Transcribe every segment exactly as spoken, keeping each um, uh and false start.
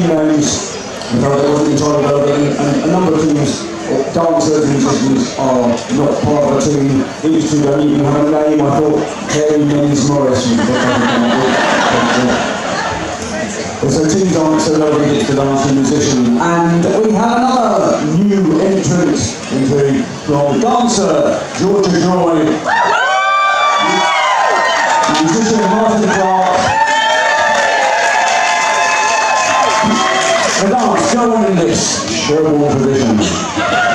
few names, I felt it wasn't entirely relevant, and a number of teams, dancers and musicians, are not part of a team. These two don't even have a name. I thought Harry Men's Morris was the So team dancer, nobody gets to dance, and musician. And we have another new entrant into the dancer, Georgia Joy. Musician Martin Clarke. The dance, go on in this Sherborne tradition.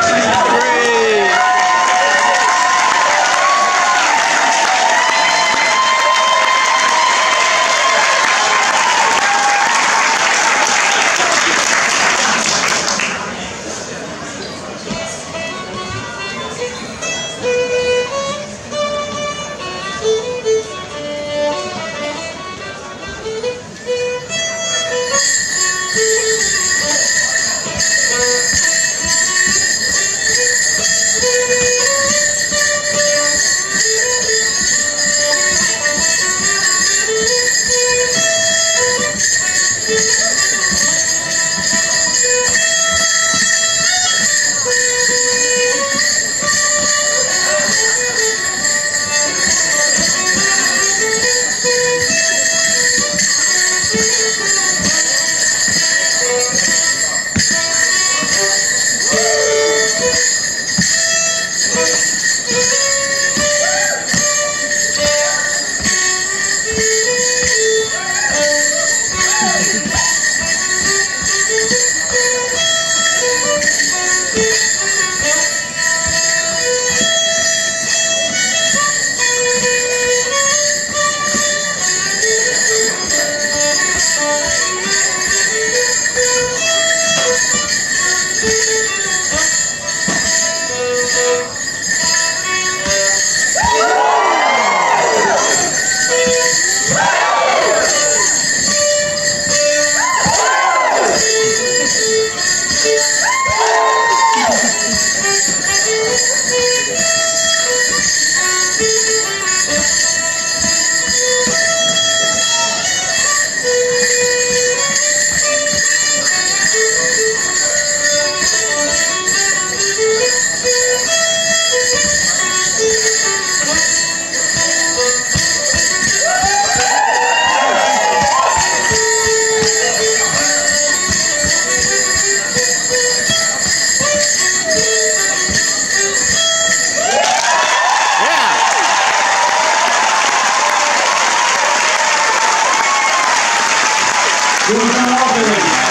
We're going to